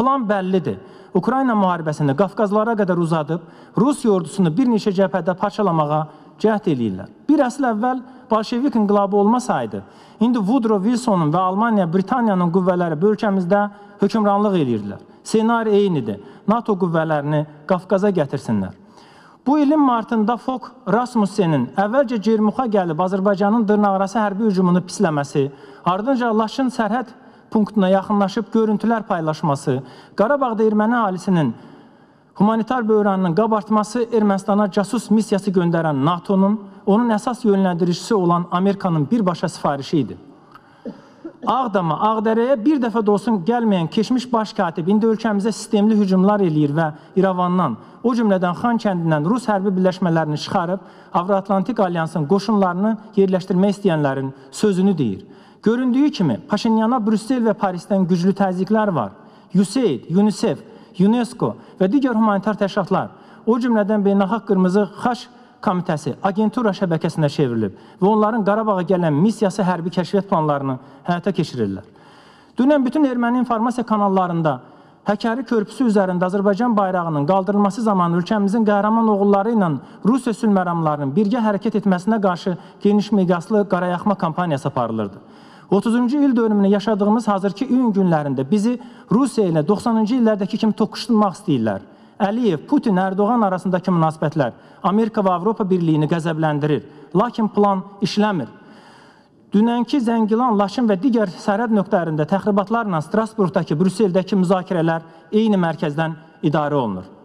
Plan bəllidir. Ukrayna müharibəsini Qafqazlara qədər uzadıb, Rusiya ordusunu bir neçə cəbhədə parçalamağa cəhd eləyirlər. Bir əsr əvvəl Bolşevik inqilabı olmasaydı, indi Woodrow Wilsonun və Almaniya, Britaniyanın qüvvələri bu ölkəmizdə hökmranlıq edirdilər. Senari eynidir. NATO qüvvələrini Qafqaza gətirsinlər. Bu ilin martında Fogh Rasmussenin əvvəlcə Cermuxa gəlib Azərbaycanın dırnaqarası hərbi hücumunu pisləməsi, ardınca Laçın sərhəd punktuna yaxınlaşıb görüntülər paylaşması, Qarabağda erməni əhalisinin humanitar böhranının qabartması Ermənistana casus missiyası göndərən NATO'nun, onun əsas yönləndiricisi olan Amerikanın birbaşa sifarişi idi. Ağdama, Ağdərəyə bir dəfə də olsun gəlməyən keçmiş baş katib indi ölkəmizə sistemli hücumlar eləyir və İrəvandan, o cümlədən Xan kəndindən Rus hərbi birləşmələrini çıxarıb, Avro-Atlantik Alyansın qoşunlarını yerləşdirmək istəyənlərin sözünü deyir. Göründüyü kimi, Paşinyana Brüssel və Parisdən güclü təzyiqlər var. USAID, UNICEF, UNESCO və digər humanitar təşkilatlar, o cümlədən Beynəlxalq Qırmızı Xaç Komitəsi agentura şəbəkəsinə çevrilib və onların Qarabağa gələn missiyası hərbi kəşfiyyat planlarını həyata keçirirlər. Dünən bütün erməni informasiya kanallarında Həkəri körpüsü üzərində Azərbaycan bayrağının qaldırılması zamanı ölkəmizin qəhrəman oğulları ilə Rusiya sülhməramlarının birgə hərəkət etməsinə qarşı geniş miqyaslı qarayaxma kampaniyası aparılırdı. 30-cu il dönümünü yaşadığımız hazırki iyun günlərində bizi Rusiya ilə 90-cı illərdəki kimi toqquşdurmaq istəyirlər. Əliyev, Putin, Erdoğan arasındakı münasibətlər Amerika və Avropa Birliyini qəzəbləndirir. Lakin plan işləmir. Dünənki Zəngilan, Laçın və digər sərhəd nöqtələrində təxribatlarla Strasburqdakı, Brüsseldəki müzakirələr eyni mərkəzdən idarə olunur.